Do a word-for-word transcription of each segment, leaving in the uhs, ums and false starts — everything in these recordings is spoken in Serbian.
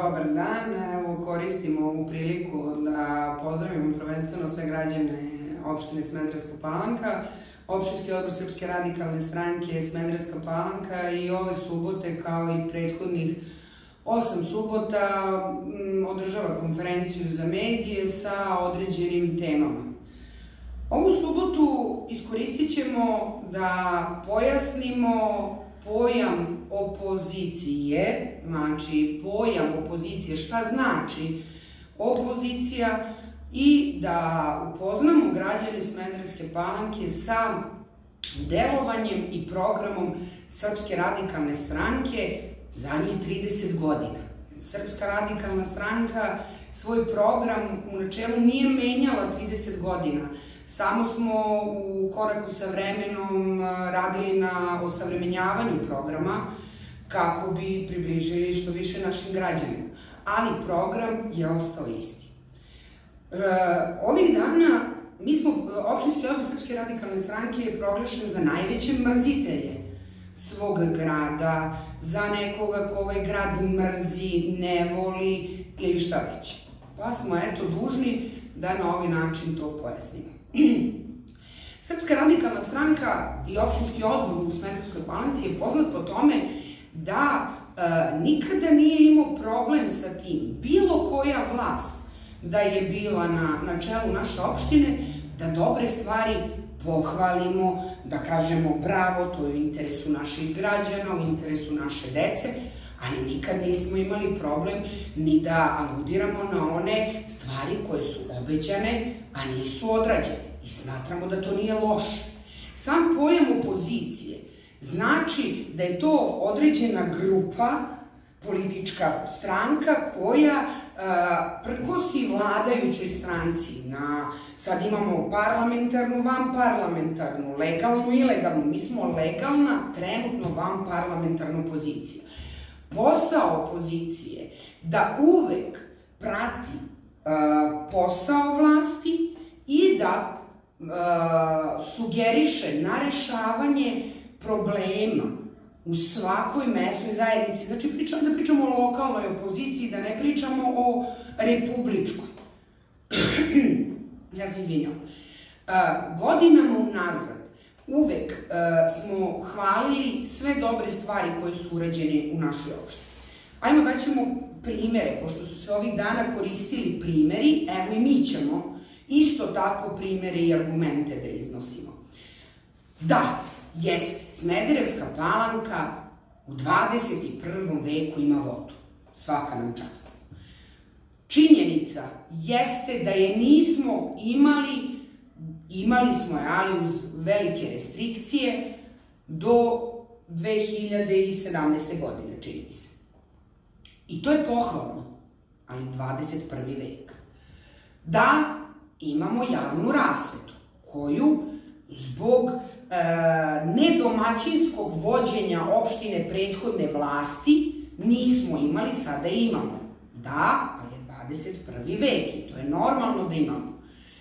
Dobar dan, evo koristim ovu priliku da pozdravim prvenstveno sve građane opštine Smederevska Palanka, Opštinski odbor Srpske radikalne stranke Smederevska Palanka i ove subote kao i prethodnih osam subota održava konferenciju za medije sa određenim temama. Ovu subotu iskoristit ćemo da pojasnimo pojam opozicije, znači pojam opozicije, šta znači opozicija i da upoznamo građane Smederevske Palanke sa delovanjem i programom Srpske radikalne stranke zadnjih trideset godina. Srpska radikalna stranka svoj program u načelu nije menjala trideset godina. Samo smo u koraku sa vremenom radili na osavremenjavanju programa kako bi približili što više našim građanima. Ali program je ostao isti. Ovih dana mi smo, Opštinski odbor Srpske radikalne stranke je proglašen za najveće mrzitelje svog grada, za nekoga ko ovaj grad mrzi, ne voli ili šta već. Pa smo eto dužni da na ovaj način to pojasnimo. Srpska radikalna stranka i opštinski odbor u Smederevskoj Palanci je poznat po tome da nikada nije imao problem sa tim, bilo koja vlast da je bila na čelu naše opštine, da dobre stvari pohvalimo, da kažemo bravo, to je u interesu naših građana, u interesu naše dece, ali nikad nismo imali problem ni da aludiramo na one stvari koje su obećane, a nisu odrađene. I smatramo da to nije loše. Sam pojam opozicije znači da je to određena grupa, politička stranka koja prkosi vladajućoj stranci. Sad imamo parlamentarnu, vanparlamentarnu, legalnu i ilegalnu. Mi smo legalna, trenutno vanparlamentarna opozicija. Posao opozicije da uvek prati posao vlasti i da sugeriše na rešavanje problema u svakoj mesnoj zajednici. Znači, da pričamo o lokalnoj opoziciji, da ne pričamo o republičkoj. Ja se izvinjam. Godinama unazad uvek smo hvalili sve dobre stvari koje su urađene u našoj opštini. Ajmo da ćemo primere, pošto su se ovih dana koristili primeri, evo i mi ćemo isto tako primere i argumente da iznosimo. Da, jeste, Smederevska Palanka u dvadeset prvom veku ima vodu. Svaka nam čast. Činjenica jeste da je nismo imali, imali smo je, ali uz velike restrikcije, do dve hiljade sedamnaeste. godine, čini mi se. I to je pohvalno, ali dvadeset prvi vek. Da, imamo javnu rasvetu, koju zbog nedomaćinskog vođenja opštine prethodne vlasti nismo imali, sada imamo. Da, ali je dvadeset prvi vek i to je normalno da imamo.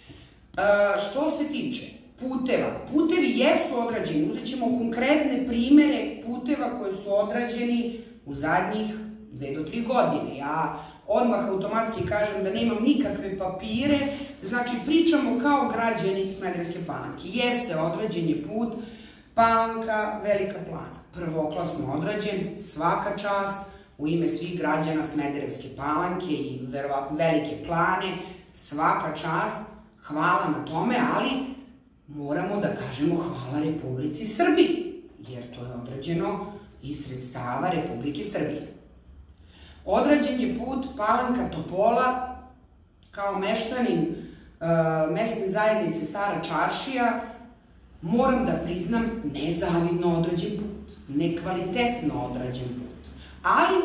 Što se tiče puteva, putevi jesu odrađeni, uzet ćemo konkretne primere puteva koje su odrađeni u zadnjih dve do tri godine. Ja odmah automatski kažem da nemam nikakve papire, znači pričamo kao građani Smederevske Palanke. Jeste odrađen je put Palanka Velika Plana. Prvoklasno odrađen, svaka čast, u ime svih građana Smederevske Palanke i verovatno Velike Plane, svaka čast, hvala na tome, ali moramo da kažemo hvala Republici Srbiji, jer to je odrađeno iz sredstava Republike Srbije. Odrađen je put Palanka Topola, kao meštanin mesne zajednice Stara Čaršija, moram da priznam, nezavidno odrađen put, nekvalitetno odrađen put. Ali,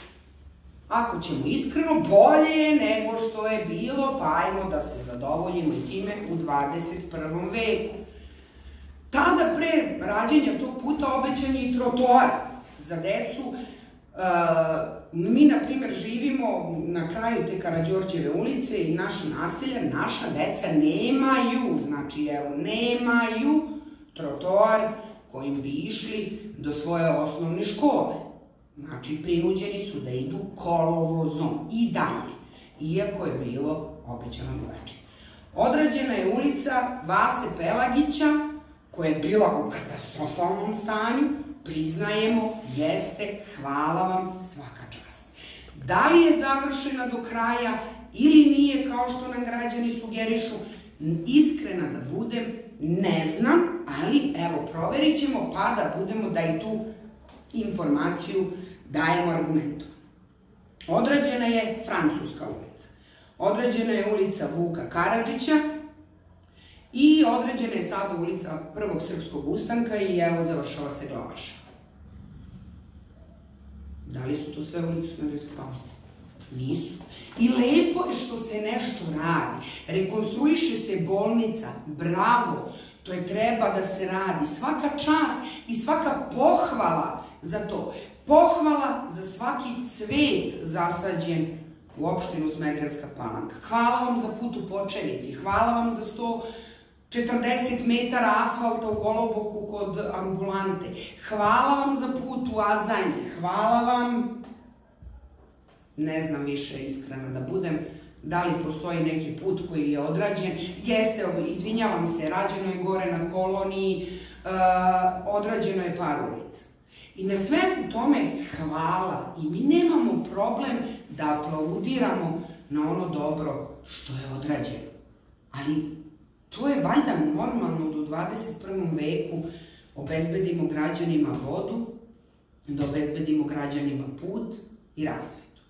ako ćemo iskreno, bolje je nego što je bilo, pa ajmo da se zadovoljimo i time u dvadeset prvom veku. Tada, pre rađenja tog puta, obećan je i trotoar za decu. Mi, na primer, živimo na kraju te Karađorđeve ulice i naša naselja, naša deca nemaju, znači, evo, nemaju trotoar kojim bi išli do svoje osnovne škole. Znači, prinuđeni su da idu kolovozom i dalje, iako je bilo obećano drugačije. Odrađena je ulica Vase Pelagića, koja je bila u katastrofalnom stanju, priznajemo, jeste, hvala vam, svaka čast. Da li je završena do kraja ili nije, kao što nam građani sugerišu, iskrena da budem, ne znam, ali evo, proverit ćemo pa da budemo da i tu informaciju dajemo argumentu. Odrađena je Francuska ulica, odrađena je ulica Vuka Karadžića i određena je sada ulica Prvog srpskog ustanka i evo završava se Glavaša. Da li su to sve ulice u Smederevskoj Palanci? Nisu. I lepo je što se nešto radi. Rekonstruiše se bolnica, bravo, to je treba da se radi. Svaka čast i svaka pohvala za to. Pohvala za svaki cvet zasađen u opštinu Smederevska Palanka. Hvala vam za put u Počenici, hvala vam za sto četrdeset metara asfalta u Goloboku kod ambulante, hvala vam za put u Azanje, hvala vam, ne znam više iskreno da budem, da li postoji neki put koji je odrađen, jeste, izvinjavam se, rađeno je gore na Koloniji, odrađeno je par ulica. I na sve u tome hvala i mi nemamo problem da aplaudiramo na ono dobro što je odrađeno. Ali to je valjda normalno da u dvadeset prvom veku obezbedimo građanima vodu, da obezbedimo građanima put i rasvetu.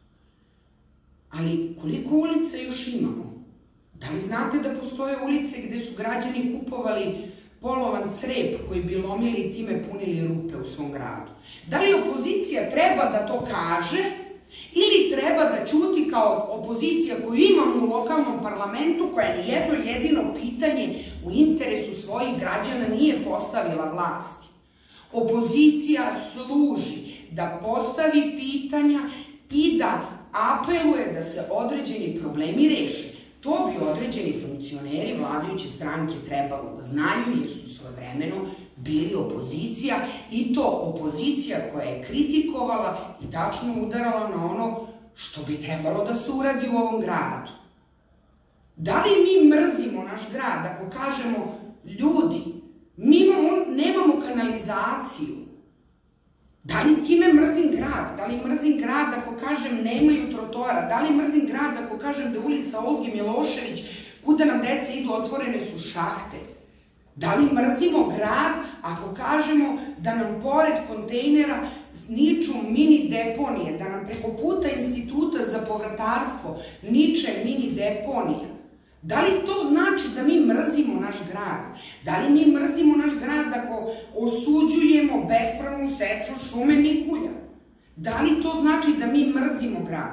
Ali koliko ulica još imamo? Da li znate da postoje ulice gde su građani kupovali polovan crep koji bi lomili i time punili rupe u svom gradu? Da li opozicija treba da to kaže ili treba da ćuti kao opozicija koju imamo u lokalnom parlamentu koja nijedno jedino pitanje u interesu svojih građana nije postavila vlasti? Opozicija služi da postavi pitanja i da apeluje da se određeni problemi reše. To bi određeni funkcioneri vladajuće stranke trebalo da znaju, jer su svojevremeno bili opozicija, i to opozicija koja je kritikovala i tačno udarala na ono što bi trebalo da se uradi u ovom gradu. Da li mi mrzimo naš grad ako kažemo, ljudi, mi nemamo kanalizaciju? Da li time mrzim grad? Da li mrzim grad ako kažem nemaju trotoara? Da li mrzim grad ako kažem da ulica Olge Milošević, kuda nam deca idu, otvorene su šahte? Da li mrzimo grad ako kažemo da nam pored kontejnera niču mini deponije, da nam preko puta instituta za povratarstvo niče mini deponija? Da li to znači da mi mrzimo naš grad? Da li mi mrzimo naš grad ako osuđujemo bespravnu seču šume Mikulja? Da li to znači da mi mrzimo grad?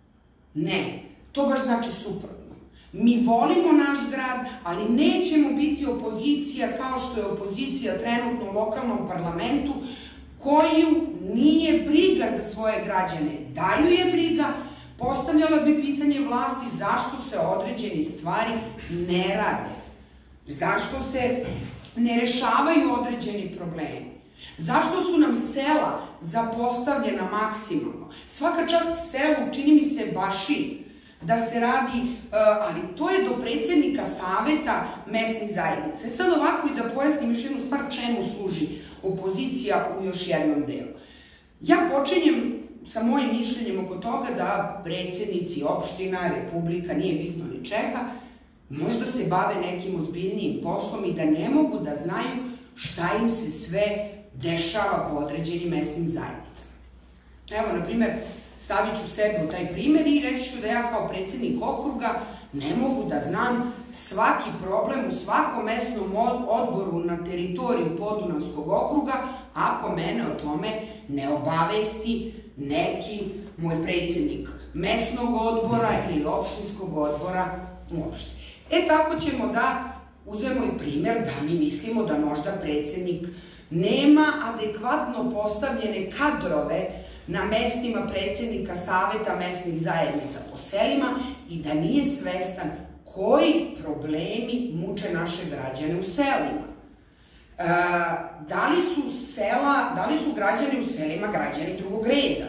Ne, to baš znači suprotno. Mi volimo naš grad, ali nećemo biti opozicija kao što je opozicija trenutno u lokalnom parlamentu, koju nije briga za svoje građane. Da ju je briga, postavljala bi pitanje vlasti zašto se određene stvari ne rade, zašto se ne rešavaju određeni problemi, zašto su nam sela zapostavljena maksimalno. Svaka čast selu, čini mi se, Baši, da se radi, ali to je do predsjednika saveta mesnih zajednica. Sad ovako i da pojasnim još jednu stvar čemu služi opozicija u još jednom delu. Ja počinjem sa mojim mišljenjem oko toga da predsjednici opština, republika, nije bitno ni čega, možda se bave nekim ozbiljnijim poslom i da ne mogu da znaju šta im se sve dešava po određenim mesnim zajednicama. Evo, na primer, stavit ću sebe u taj primer i reći ću da ja kao predsjednik okruga ne mogu da znam svaki problem u svakom mesnom odboru na teritoriju Podunavskog okruga ako mene o tome ne obavesti neki moj predsjednik mesnog odbora ili opštinskog odbora uopšte. E tako ćemo da uzmemo i primer da mi mislimo da možda predsjednik nema adekvatno postavljene kadrove na mestima predsjednika saveta mesnih zajednica po selima i da nije svestan koji problemi muče naše građane u selima. Da li su sela, da li su građani u selima građani drugog reda.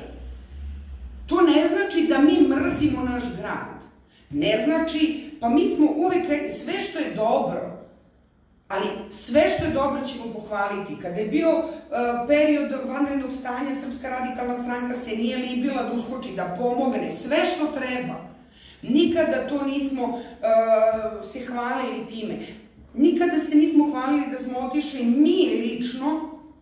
To ne znači da mi mrzimo naš grad. Ne znači, pa mi smo uvek rekli sve što je dobro, ali sve što je dobro ćemo pohvaliti. Kada je bio period vanrednog stanja, Srpska radikalna stranka se nije libila da uskoči, da pomogne, sve što treba. Nikada to nismo se hvalili time. Nikada se nismo hvalili da smo otišli mi lično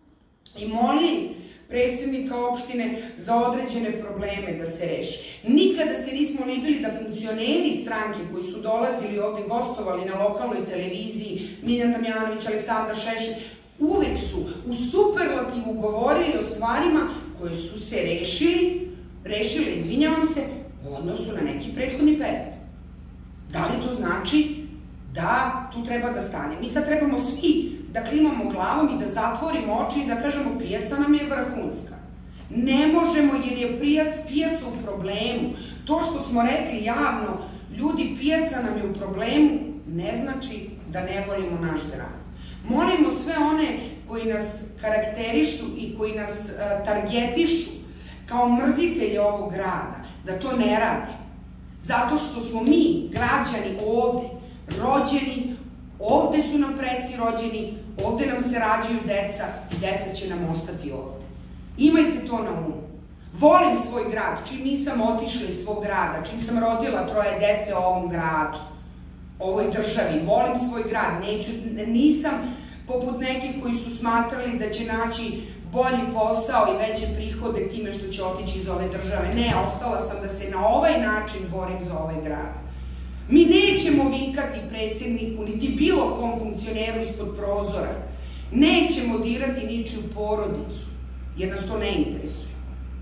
i molili predsjednika opštine za određene probleme da se reši. Nikada se nismo libili da funkcioneri stranke koji su dolazili ovde, gostovali na lokalnoj televiziji, Miljan Damjanović, Aleksandar Šešelj, uvek su u superlativu govorili o stvarima koje su se rešili, rešile, izvinjavam se, u odnosu na neki prethodni period. Da li to znači da tu treba da stane? Mi sad trebamo svi da klimamo glavom i da zatvorimo oči i da kažemo pijaca nam je vrhunska. Ne možemo jer je pijaca u problemu. To što smo rekli javno, ljudi, pijaca nam je u problemu, ne znači da ne volimo naš grad. Molimo sve one koji nas karakterišu i koji nas targetišu kao mrzitelje ovog grada, da to ne radi. Zato što smo mi, građani, ovde, rođeni, ovde su nam preci rođeni, ovde nam se rađaju deca i deca će nam ostati ovde. Imajte to na umu. Volim svoj grad, čim nisam otišla iz svog grada, čim sam rodila troje dece u ovom gradu, ovoj državi, volim svoj grad, nisam poput nekih koji su smatrali da će naći bolji posao i veće prihode time što će otići iz ove države. Ne, ostala sam da se na ovaj način borim za ovaj grad. Mi nećemo vikati predsjedniku, niti bilo kom funkcioneru ispod prozora. Nećemo dirati ničiju porodicu, jer nas to ne interesuje.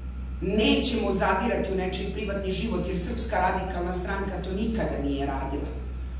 Nećemo zadirati u nečiji privatni život, jer Srpska radikalna stranka to nikada nije radila.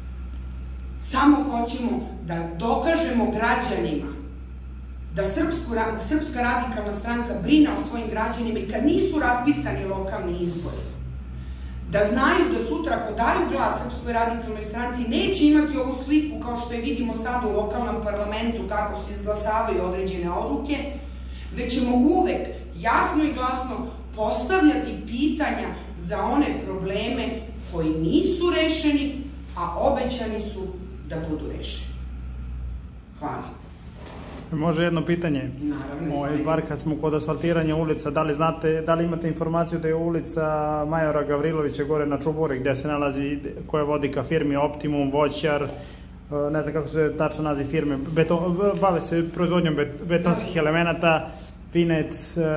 Samo hoćemo da dokažemo građanima da Srpska radikalna stranka brine o svojim građanima i kad nisu raspisani lokalni izbori, da znaju da sutra ako daju glas Srpskoj radikalnoj stranci neće imati ovu sliku kao što je vidimo sad u lokalnom parlamentu kako se izglasavaju određene odluke, već ćemo uvek jasno i glasno postavljati pitanja za one probleme koji nisu rešeni, a obećani su da budu rešeni. Hvala. Može jedno pitanje? Naravno. Bar kad smo kod asfaltiranja ulica, da li znate, da li imate informaciju da je ulica Majora Gavrilovića gore na Čuburi gde se nalazi, koja vodi ka firmi Optimum, Voćar, ne znam kako se tačno naziv firme, bave se proizvodnjom betonskih elemenata, Vinet,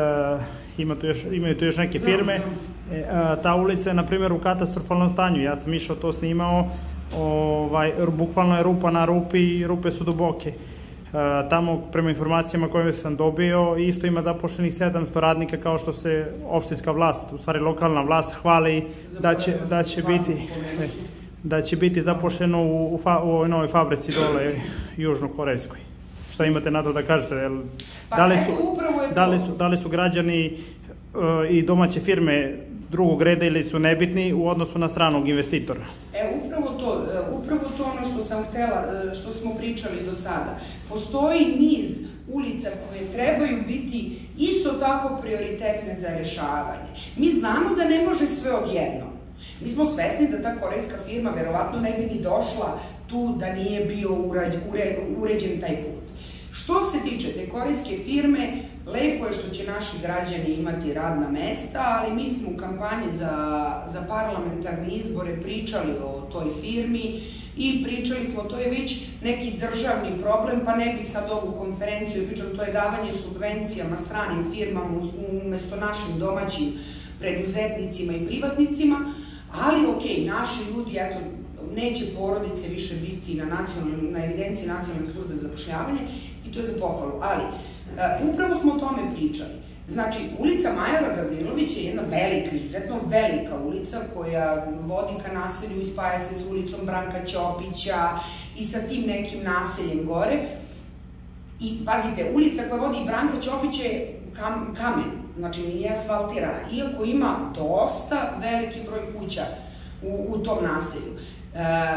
imaju tu još neke firme. Ta ulica je, na primjer, u katastrofalnom stanju. Ja sam išao to snimao, bukvalno je rupa na rupi i rupe su duboke. Tamo, prema informacijama koje sam dobio, isto ima zapošljenih sedamsto radnika, kao što se opštinska vlast, u stvari lokalna vlast, hvali da će biti zapošljeno u ovoj novoj fabrici dole južnokorejskoj. Šta imate na to da kažete? Da li su građani i domaće firme drugog reda ili su nebitni u odnosu na stranog investitora? E, upravo to, upravo to ono što sam htela, što smo pričali do sada. Postoji niz ulica koje trebaju biti isto tako prioritetne za rešavanje. Mi znamo da ne može sve odjednom. Mi smo svesni da ta korejska firma verovatno ne bi ni došla tu da nije bio uređen taj put. Što se tiče te korejske firme, lepo je što će naši građani imati radna mesta, ali mi smo u kampanji za parlamentarne izbore pričali o toj firmi i pričali smo, to je već neki državni problem, pa ne bih sad ovu konferenciju pričala, to je davanje subvencijama stranim firmama umesto našim domaćim preduzetnicima i privatnicima, ali okej, naši ljudi, eto, neće porodice više biti na evidenciji nacionalne službe za zapošljavanje i to je za pohvalu, ali upravo smo o tome pričali. Znači, ulica Majora Gavrilovića je jedna velika, izuzetno velika ulica koja vodi ka naselju i spaja se s ulicom Branka Ćopića i sa tim nekim naseljem gore. I, pazite, ulica koja vodi Branka Ćopića je kamen, znači nije asfaltirana, iako ima dosta veliki broj kuća u tom naselju.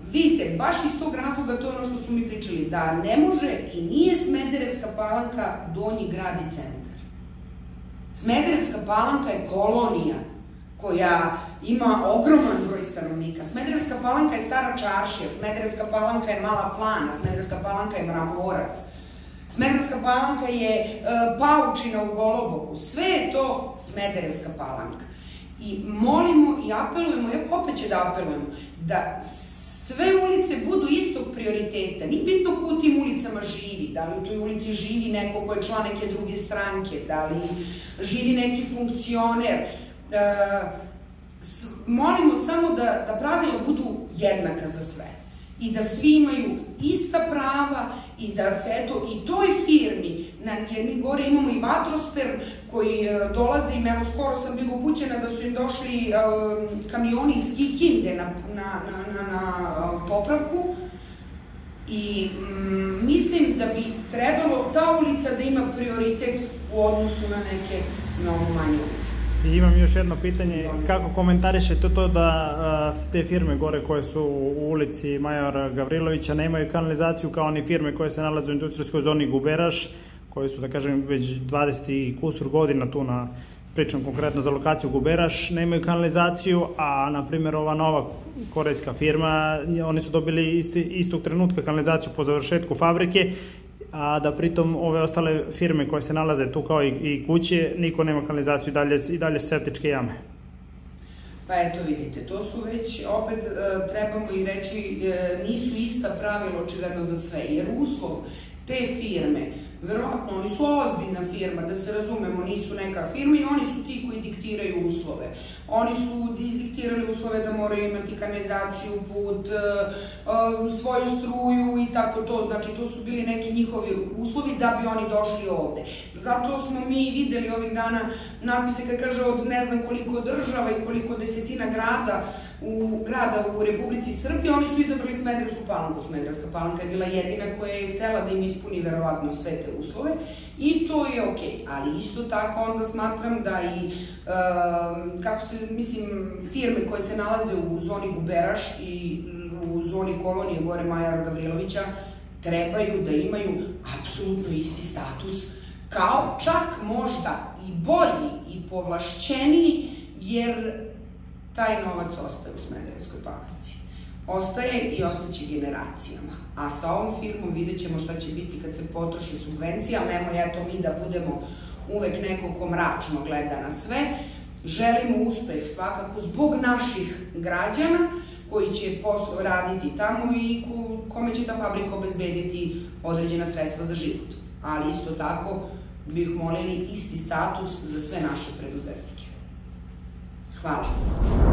vidite, baš iz tog razloga to je ono što smo mi pričali, da ne može i nije Smederevska Palanka donji grad i centar. Smederevska Palanka je kolonija koja ima ogroman broj stanovnika. Smederevska Palanka je Stara Čaršija, Smederevska Palanka je Mala Plana, Smederevska Palanka je Mramorac, Smederevska Palanka je Paučina u Goloboku, sve je to Smederevska Palanka. I molimo i apelujemo, ja opet će da apelujemo, da sve ulice budu istog prioriteta. Nije bitno ko u tim ulicama živi, da li u toj ulici živi neko ko je član neke druge stranke, da li živi neki funkcioner. Molimo samo da pravila budu jednaka za sve i da svi imaju ista prava i da se, eto, i toj firmi, jer mi gore imamo i Vatrosper koji dolaze, i evo, skoro sam bila upućena da su im došli kamioni iz Kikinde na popravku i mislim da bi trebalo ta ulica da ima prioritet u odnosu na neke mnogo manje ulice. I imam još jedno pitanje, kako komentarišete to da te firme gore koje su u ulici Majora Gavrilovića nemaju kanalizaciju kao oni firme koje se nalaze u industrijskoj zoni Guberaš, koji su, da kažem, već dvadeset i kusur godina tu, na pričam konkretno za lokaciju Guberaš, nemaju kanalizaciju, a na primjer ova nova korejska firma, oni su dobili istog trenutka kanalizaciju po završetku fabrike, a da pritom ove ostale firme koje se nalaze tu kao i kuće, niko nema kanalizaciju i dalje septičke jame. Pa eto vidite, to su već, opet trebamo i reći, nisu ista pravila očigledno za sve, jer uslov te firme, verovatno oni su ozbiljna firma, da se razumemo, nisu neka firma i oni su ti koji diktiraju uslove. Oni su izdiktirali uslove da moraju imati kanalizaciju, put, svoju struju i tako to, znači to su bili neki njihovi uslovi da bi oni došli ovde. Zato smo mi videli ovih dana natpise kad kaže od ne znam koliko država i koliko desetina grada grada u Republici Srbije, oni su izabrali Smederevsku Palanku. Smederevska Palanka je bila jedina koja je htela da im ispuni verovatno sve te uslove i to je okej, ali isto tako onda smatram da i, kako se, mislim, firme koje se nalaze u zoni Guberaš i u zoni kolonije gore Majora Gavrilovića trebaju da imaju apsolutno isti status, kao čak možda i bolji i povlašćeniji, jer taj novac ostaje u Smederevskoj Palanci. Ostaje i ostaće generacijama. A sa ovom firmom vidjet ćemo šta će biti kad se potroši subvencija. Nemoj eto mi da budemo uvek neko ko mračno gleda na sve. Želimo uspeh svakako zbog naših građana koji će poslo raditi tamo i kome će ta fabrika obezbediti određena sredstva za život. Ali isto tako bih molili isti status za sve naše preduzetnike. Hvala.